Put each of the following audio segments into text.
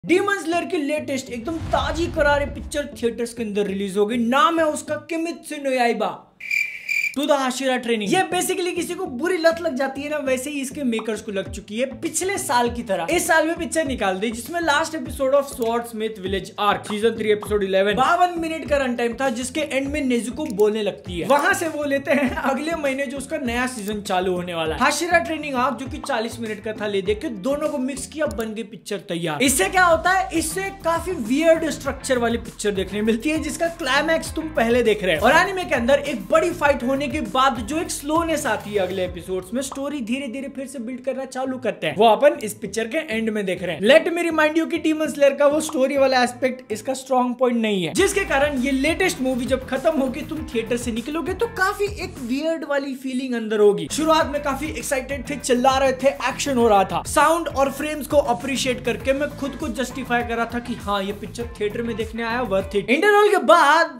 Demon slayer की latest एकदम ताजी करारे पिक्चर थिएटर्स के अंदर रिलीज हो गई। नाम है उसका Kimetsu no Yaiba to the Hashira training. ये बेसिकली किसी को बुरी लत लग जाती है ना, वैसे ही इसके मेकर्स को लग चुकी है पिछले साल की तरह। इस साल में पिक्चर निकाल दी जिसमें last episode of swordsmith village arc season 3 episode 11 52 minute का रन टाइम था, जिसके एंड में नेजुको बोलने लगती है। वहां से वो लेते हैं अगले महीने जो उसका नया सीजन चालू होने वाला है। हाशिरा ट्रेनिंग आर्क जो कि 40 मिनट का था, ले देख के दोनों को मिक्स किया, बन गई पिक्चर तैयार। इससे क्या होता है, इससे काफी वियर्ड स्ट्रक्चर वाली पिक्चर देखने मिलती है जिसका क्लाइमैक्स तुम पहले देख रहे हो। और एनीमे के अंदर एक बड़ी फाइट होने के बाद जो एक स्लोनेस आती है अगले एपिसोड्स में, स्टोरी धीरे धीरे फिर से बिल्ड करना चालू करते हैं, वो अपन इस पिक्चर के एंड में देख रहे हैं। लेट मी रिमाइंड यू कि डीमन स्लेयर का वो स्टोरी वाला एस्पेक्ट इसका स्ट्रॉन्ग पॉइंट नहीं है, जिसके कारण ये लेटेस्ट मूवी जब खत्म होगी तुम थिएटर से निकलोगे तो काफी एक वियर्ड वाली फीलिंग अंदर होगी। शुरुआत में काफी एक्साइटेड थे, चिल्ला रहे थे, एक्शन हो रहा था, साउंड और फ्रेम्स को अप्रिशिएट करके मैं खुद को जस्टिफाई कर रहा था कि हाँ ये पिक्चर थिएटर में देखने आया, वर्थ इट। इंटरवल के बाद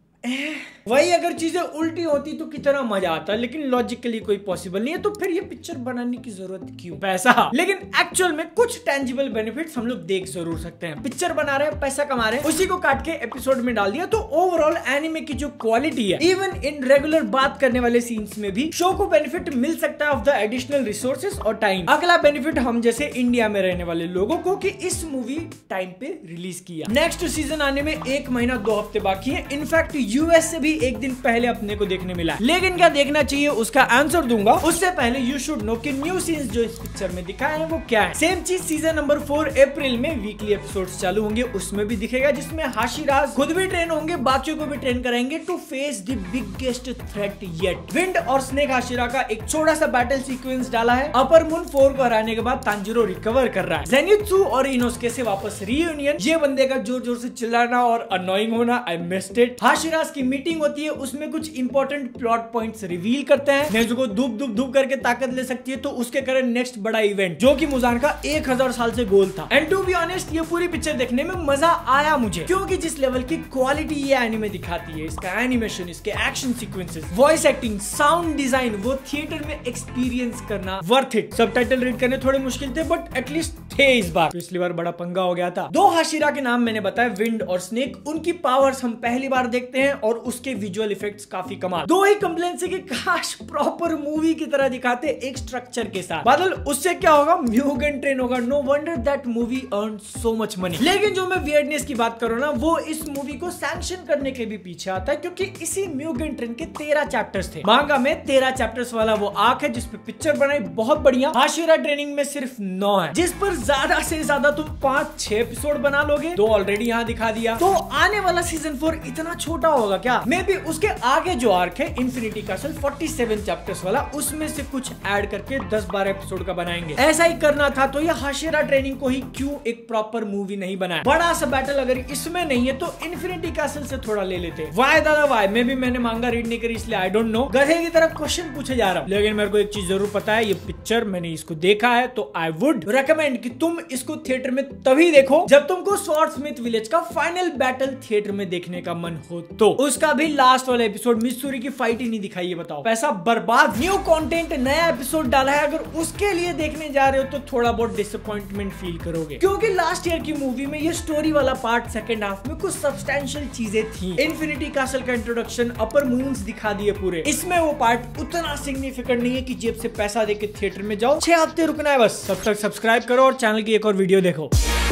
वही अगर चीजें उल्टी होती तो कितना मजा आता, लेकिन लॉजिकली कोई पॉसिबल नहीं है, तो फिर ये पिक्चर बनाने की जरूरत क्यों? पैसा। लेकिन एक्चुअल में कुछ टेंजिबल बेनिफिट्स हम लोग देख जरूर सकते हैं। पिक्चर बना रहे हैं, पैसा कमा रहे हैं, उसी को काट के एपिसोड में डाल दिया, तो ओवरऑल एनिमे की जो क्वालिटी है, इवन इन रेगुलर बात करने वाले सीन्स में भी शो को बेनिफिट मिल सकता है ऑफ द एडिशनल रिसोर्सेज और टाइम। अगला बेनिफिट हम जैसे इंडिया में रहने वाले लोगों को कि इस मूवी टाइम पे रिलीज किया। नेक्स्ट सीजन आने में 1 महीना 2 हफ्ते बाकी है। इनफैक्ट यूएस से भी एक दिन पहले अपने को देखने मिला। लेकिन क्या देखना चाहिए उसका आंसर दूंगा, उससे पहले यू शुड नो कि न्यू सीन्स जो इस पिक्चर में दिखाए हैं वो क्या है। सेम चीज सीजन नंबर 4 अप्रैल में वीकली एपिसोड्स चालू होंगे, उसमें भी दिखेगा, जिसमें हाशिराज खुद भी ट्रेन होंगे, बाकियों को भी ट्रेन कराएंगे to face the biggest threat yet. Wind और स्नेक हाशिरा का एक छोटा सा बैटल सीक्वेंस डाला है। अपर मून 4 को हराने के बाद तांजिरो रिकवर कर रहा है। जेनित्सु और इनोस्के से वापस रियूनियन। ये बंदे का जोर जोर से चिल्लाना और अनोइंग होना, आई मिस्ड इट। हाशिराज की मीटिंग होती है, उसमें कुछ इंपॉर्टेंट प्लॉट पॉइंट्स रिवील करते हैं। नेजुको धूप करके ताकत ले सकती है, तो उसके कारण नेक्स्ट बड़ा इवेंट जो कि मुजान का 1000 साल से गोल था। एंड टू बी ऑनेस्ट ये पूरी पिक्चर देखने में मजा आया मुझे, क्योंकि जिस लेवल की क्वालिटी ये एनिमे दिखाती है, इसका एनिमेशन, इसके action sequences, voice acting, sound design, वो थिएटर में एक्सपीरियंस करना वर्थ इट। सबटाइटल रीड करने थोड़े मुश्किल थे, बट एटलीस्ट थे इस बार। पिछली बार बड़ा पंगा हो गया था। 2 हाशिरा के नाम मैंने बताया, विंड और स्नेक। उनकी पावर्स हम पहली बार देखते हैं और उसके विजुअल इफेक्ट्स काफी कमाल। 2 ही कंप्लेंट्स है कि काश प्रॉपर मूवी की तरह दिखाते एक स्ट्रक्चर के साथ। बादल उससे क्या होगा, म्यूगन ट्रेन होगा। No wonder that movie earn so much money. लेकिन जो मैं वियर्डनेस की बात करूं ना, वो इस मूवी को सैंक्शन करने के भी पीछे आता है, क्योंकि इसी म्यूगन ट्रेन के 13 चैप्टर्स थे। मांगा में 13 चैप्टर्स वाला वो आर्क है जिसपे पिक्चर बनाई बहुत बढ़िया। हाशिरा ट्रेनिंग में सिर्फ 9 है, जिस पर ज्यादा से ज्यादा तुम 5-6 एपिसोड बना लोगे। 2 ऑलरेडी यहाँ दिखा दिया, तो आने वाला सीजन 4 इतना छोटा होगा क्या? मे बी उसके आगे जो आर्क है इन्फिनिटी कैसल 47 चैप्टर्स वाला, उसमें से कुछ ऐड करके 10-12 एपिसोड का बनाएंगे। ऐसा ही करना था, तो ये हाशिरा ट्रेनिंग को ही क्यों एक प्रॉपर मूवी नहीं बनाया? बड़ा सा बैटल अगर इसमें नहीं है तो इन्फिनिटी कैसल से थोड़ा ले लेते। वाई दादा वाई, मे भी मैंने मांगा रीड नहीं करी इसलिए आई डोंट नो, गधे की तरह क्वेश्चन पूछे जा रहा हूं। लेकिन मेरे को एक चीज जरूर पता है, ये पिक्चर मैंने इसको देखा है, तो आई वुड रिकमेंड कि तुम इसको थिएटर में तभी देखो जब तुमको स्वॉर्डस्मिथ विलेज का फाइनल बैटल थिएटर में देखने का मन हो। तो उसका भी लास्ट वाला एपिसोड मिसूरी की फाइट ही नहीं दिखाई है, बताओ। पैसा बर्बाद। न्यू कंटेंट, नया एपिसोड डाला है, अगर उसके लिए देखने जा रहे हो तो थोड़ा बहुत डिसअपॉइंटमेंट फील करोगे, क्योंकि लास्ट ईयर की मूवी में ये स्टोरी वाला पार्ट सेकंड हाफ में कुछ सब्सटेंशियल चीजें थी। इन्फिनिटी कैसल का इंट्रोडक्शन, अपर मून्स दिखा दिए पूरे। इसमें वो पार्ट उतना सिग्निफिकेंट नहीं है कि जेब से पैसा देके थिएटर में जाओ। 6 हफ्ते रुकना है बस। तब तक सब्सक्राइब करो और चैनल की एक और वीडियो देखो।